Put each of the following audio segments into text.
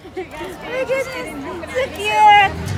my goodness, so cute.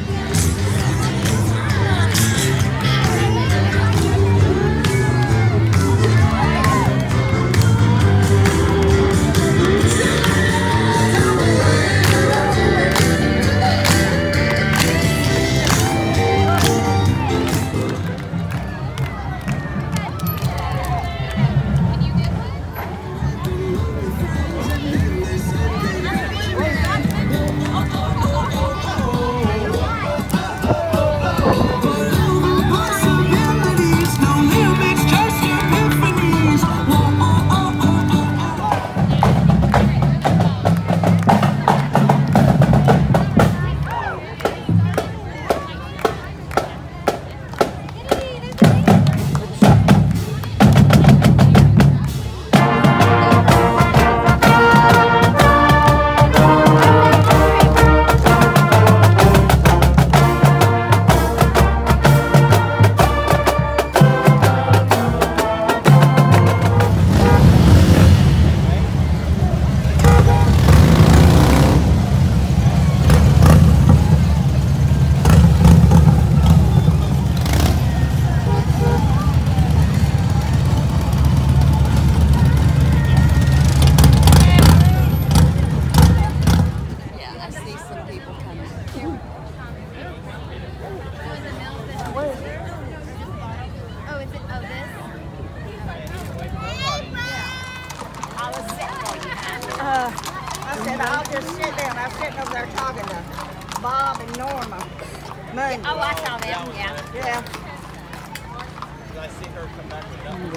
I said, I'll just sit there. And I was sitting over there talking to Bob and Norma. Monday. Oh, I saw them, yeah. Yeah. Did I see her come back with that?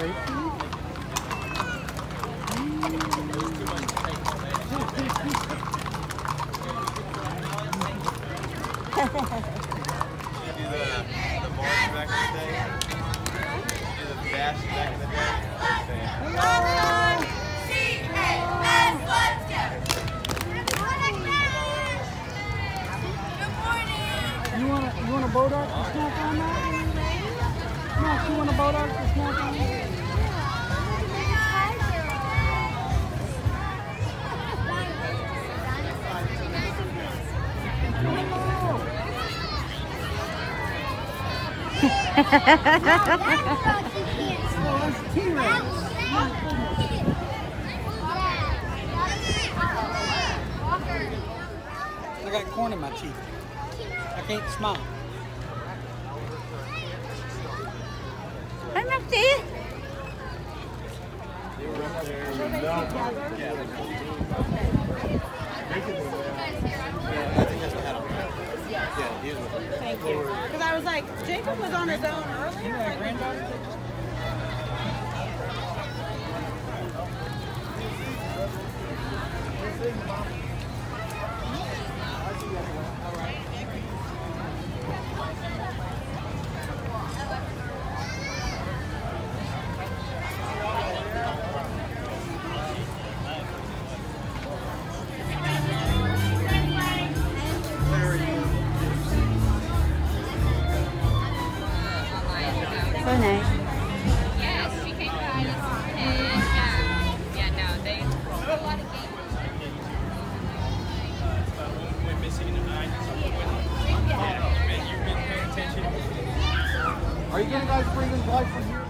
Did you do the march back in the day? Did you do the dash back in the day? You want a boat arc to snack on that? No, you want a boat arc to snack on that? I got corn in my teeth. I can't smile. I'm not there. Thank you. Because I was like, Jacob was on his own earlier. So nice. Yes, she came by us and yeah, no, they throw a lot of games. We're missing tonight. Yeah, man, you've been paying attention. Are you going to guys bring this light from here?